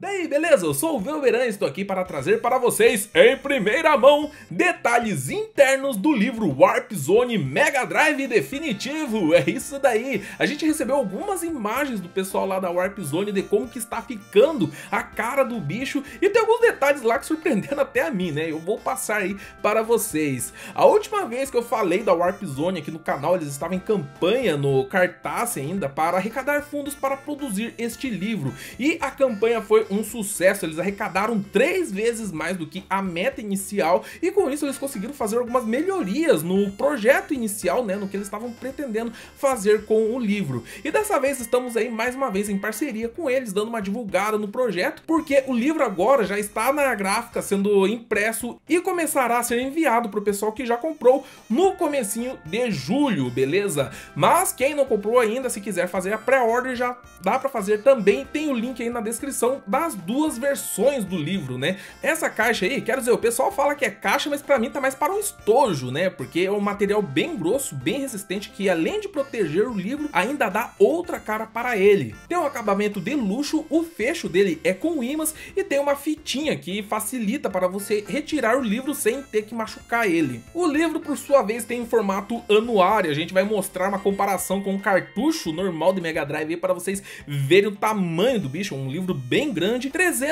Daí, beleza? Eu sou o Velberan e estou aqui para trazer para vocês, em primeira mão, detalhes internos do livro Warp Zone Mega Drive Definitivo. É isso daí. A gente recebeu algumas imagens do pessoal lá da Warp Zone de como que está ficando a cara do bicho e tem alguns detalhes lá que surpreenderam até a mim, né? Eu vou passar aí para vocês. A última vez que eu falei da Warp Zone aqui no canal, eles estavam em campanha no Cartaz ainda para arrecadar fundos para produzir este livro. E a campanha foi um sucesso, eles arrecadaram 3 vezes mais do que a meta inicial e com isso eles conseguiram fazer algumas melhorias no projeto inicial, né, no que eles estavam pretendendo fazer com o livro. E dessa vez estamos aí mais uma vez em parceria com eles, dando uma divulgada no projeto, porque o livro agora já está na gráfica sendo impresso e começará a ser enviado para o pessoal que já comprou no comecinho de julho, beleza? Mas quem não comprou ainda, se quiser fazer a pré-order, já dá para fazer também, tem o link aí na descrição das duas versões do livro, né? Essa caixa aí, quero dizer, o pessoal fala que é caixa, mas pra mim tá mais para um estojo, né? Porque é um material bem grosso, bem resistente, que além de proteger o livro, ainda dá outra cara para ele. Tem um acabamento de luxo, o fecho dele é com ímãs e tem uma fitinha que facilita para você retirar o livro sem ter que machucar ele. O livro, por sua vez, tem um formato anuário, a gente vai mostrar uma comparação com o cartucho normal de Mega Drive aí para vocês verem o tamanho do bicho, um livro bem grande,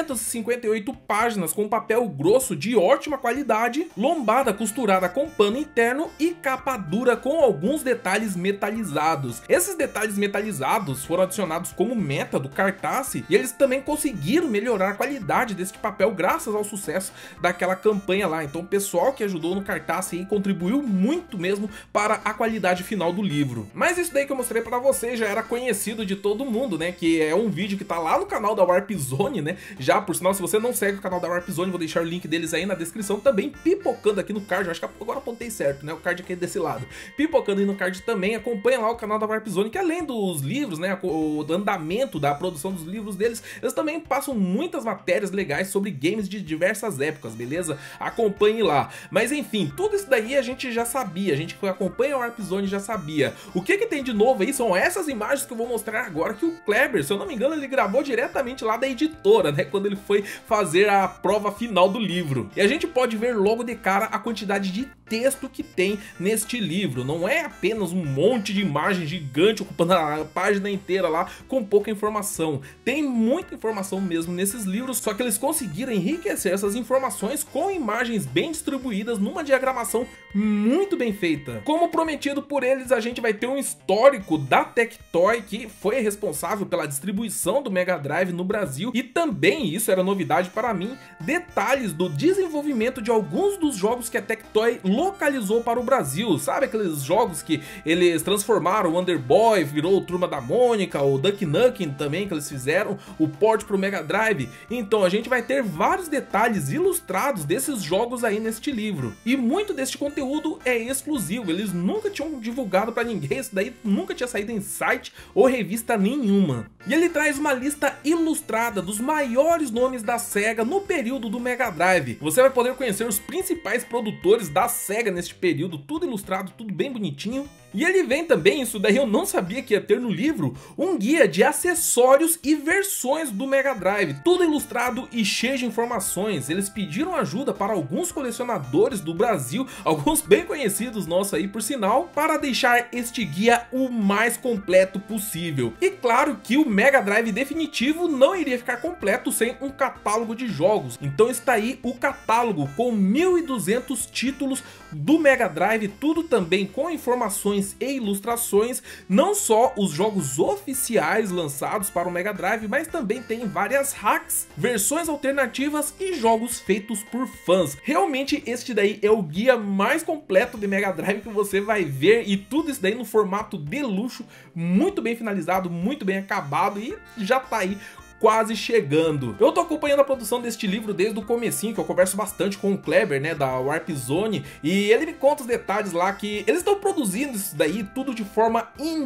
358 páginas com papel grosso de ótima qualidade, lombada costurada com pano interno e capa dura com alguns detalhes metalizados. Esses detalhes metalizados foram adicionados como meta do cartaz e eles também conseguiram melhorar a qualidade deste papel graças ao sucesso daquela campanha lá. Então o pessoal que ajudou no cartaz aí contribuiu muito mesmo para a qualidade final do livro. Mas isso daí que eu mostrei para vocês já era conhecido de todo mundo, né? Que é um vídeo que tá lá no canal da Warp Zone, né? Já, por sinal, se você não segue o canal da Warp Zone, vou deixar o link deles aí na descrição também, pipocando aqui no card. Eu acho que agora apontei certo, né? O card aqui é desse lado. Pipocando aí no card também, acompanha lá o canal da Warp Zone, que além dos livros, né? O andamento da produção dos livros deles, eles também passam muitas matérias legais sobre games de diversas épocas, beleza? Acompanhe lá. Mas enfim, tudo isso daí a gente já sabia, a gente que acompanha a Warp Zone já sabia. O que tem de novo aí são essas imagens que eu vou mostrar agora, que o Kleber, se eu não me engano, ele gravou diretamente lá da editora, né, quando ele foi fazer a prova final do livro. E a gente pode ver logo de cara a quantidade de texto que tem neste livro. Não é apenas um monte de imagem gigante ocupando a página inteira lá com pouca informação. Tem muita informação mesmo nesses livros, só que eles conseguiram enriquecer essas informações com imagens bem distribuídas numa diagramação muito bem feita. Como prometido por eles, a gente vai ter um histórico da Tectoy, que foi responsável pela distribuição do Mega Drive no Brasil, e também, isso era novidade para mim, detalhes do desenvolvimento de alguns dos jogos que a Tectoy localizou para o Brasil. Sabe aqueles jogos que eles transformaram o Wonder Boy, virou o Turma da Mônica, o Duck Nukem também, que eles fizeram o port para o Mega Drive? Então a gente vai ter vários detalhes ilustrados desses jogos aí neste livro. E muito deste conteúdo é exclusivo, eles nunca tinham divulgado para ninguém, isso daí nunca tinha saído em site ou revista nenhuma. E ele traz uma lista ilustrada dos maiores nomes da SEGA no período do Mega Drive. Você vai poder conhecer os principais produtores da SEGA neste período, tudo ilustrado, tudo bem bonitinho. E ele vem também, isso daí eu não sabia que ia ter no livro, um guia de acessórios e versões do Mega Drive, tudo ilustrado e cheio de informações. Eles pediram ajuda para alguns colecionadores do Brasil, alguns bem conhecidos nossos aí por sinal, para deixar este guia o mais completo possível. E claro que o Mega Drive definitivo não iria ficar completo sem um catálogo de jogos, então está aí o catálogo com 1.200 títulos do Mega Drive, tudo também com informações e ilustrações, não só os jogos oficiais lançados para o Mega Drive, mas também tem várias hacks, versões alternativas e jogos feitos por fãs. Realmente este daí é o guia mais completo de Mega Drive que você vai ver, e tudo isso daí no formato de luxo, muito bem finalizado, muito bem acabado, e já tá aí quase chegando. Eu tô acompanhando a produção deste livro desde o comecinho, que eu converso bastante com o Kleber, né, da Warp Zone, e ele me conta os detalhes lá que eles estão produzindo isso daí tudo de forma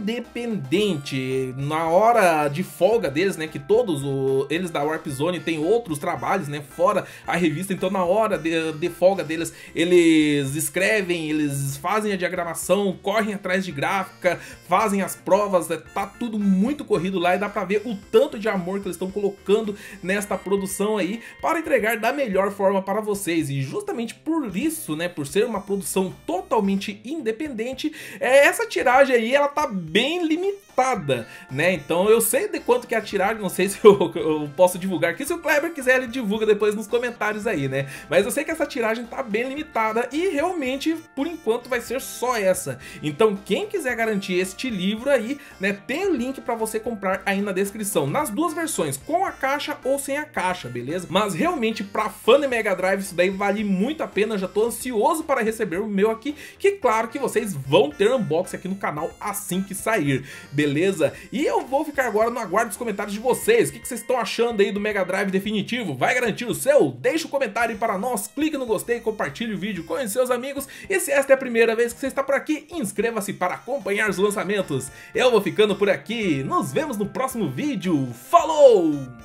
independente. Na hora de folga deles, né, que todos eles da Warp Zone têm outros trabalhos, né, fora a revista, então na hora de folga deles, eles escrevem, eles fazem a diagramação, correm atrás de gráfica, fazem as provas, tá tudo muito corrido lá e dá pra ver o tanto de amor que eles estão estão colocando nesta produção aí para entregar da melhor forma para vocês. E justamente por isso, né, por ser uma produção totalmente independente, essa tiragem aí ela tá bem limitada, né? Então eu sei de quanto que é a tiragem, não sei se eu posso divulgar aqui. Se o Kleber quiser, ele divulga depois nos comentários aí, né? Mas eu sei que essa tiragem tá bem limitada e realmente, por enquanto, vai ser só essa. Então quem quiser garantir este livro aí, né, tem o link para você comprar aí na descrição, nas duas versões, com a caixa ou sem a caixa, beleza? Mas realmente, pra fã de Mega Drive, isso daí vale muito a pena. Já tô ansioso para receber o meu aqui, que claro que vocês vão ter unboxing aqui no canal assim que sair, beleza? E eu vou ficar agora no aguardo dos comentários de vocês. O que vocês estão achando aí do Mega Drive definitivo? Vai garantir o seu? Deixa um comentário aí para nós, clique no gostei, compartilhe o vídeo com os seus amigos. E se esta é a primeira vez que você está por aqui, inscreva-se para acompanhar os lançamentos. Eu vou ficando por aqui, nos vemos no próximo vídeo. Falou!